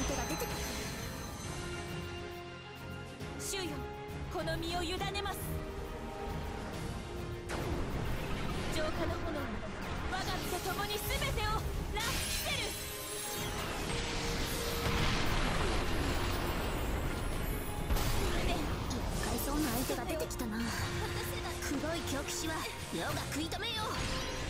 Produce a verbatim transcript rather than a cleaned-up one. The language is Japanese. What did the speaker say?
手が出て。 主よ、この身を委ねます。浄化の炎に我が身と共に全てをラスキセル。 厄介そうな相手が出てきたな。黒い狂気死は世が食い止めよう。